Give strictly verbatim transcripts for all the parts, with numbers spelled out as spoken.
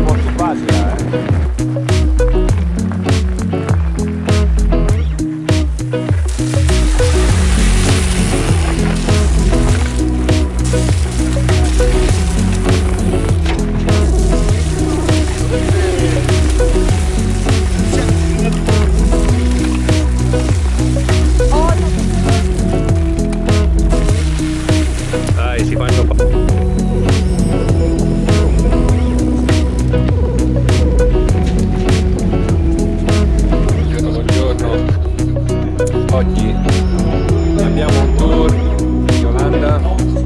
molto facile, eh. Dai, si fanno pa- buongiorno, buongiorno. Oggi abbiamo un tour in Olanda.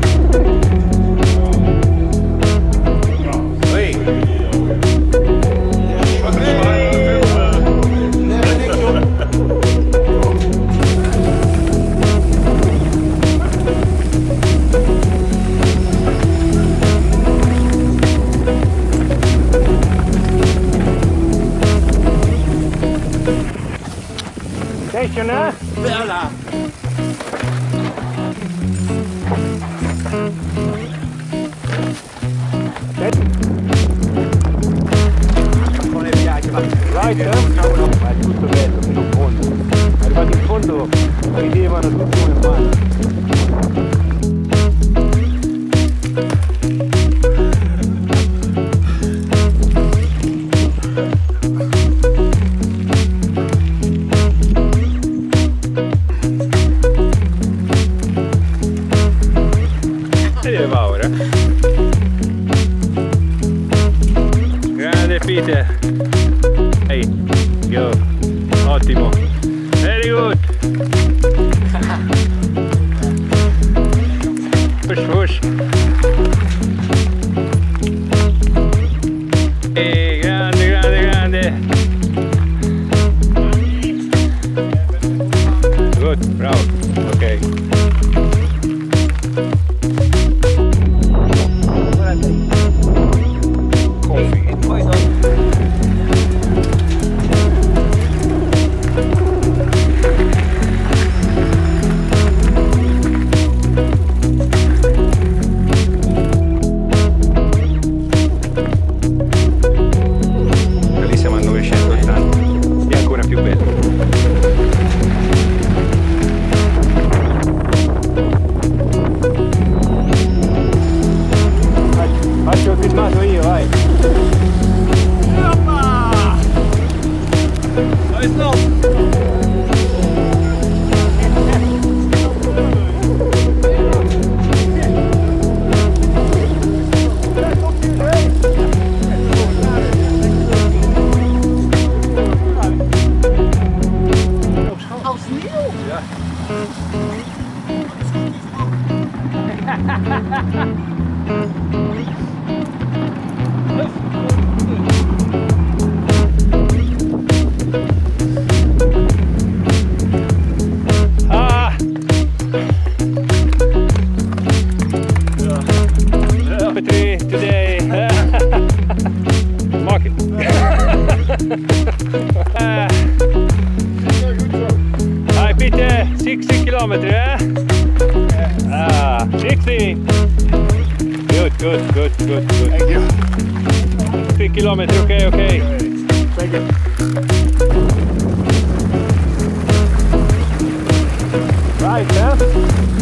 Ehi. Station, eh? Bella! Non le piace, ma right, eh? No, no, ma è tutto bello fino in fondo. Arrivati in fondo ridevano tutti come fanno. Dove va ora? Grande Peter. Ehi, go. Ottimo. Very good. Push, push. Ehi, grande, grande, grande. Good, bravo. Ok. Lì siamo a novecentottanta e ancora più bello. Faccio il filmato io, vai. Dai, stop! Als nieuw? Ja. Ah! Number three today. Mark it. Ah. Dai Peter, sixty kilometri, eh? Ah, sixty. Good, good, good, good, good. Thank you. three kilometri, okay, okay. Thank you. Right, eh?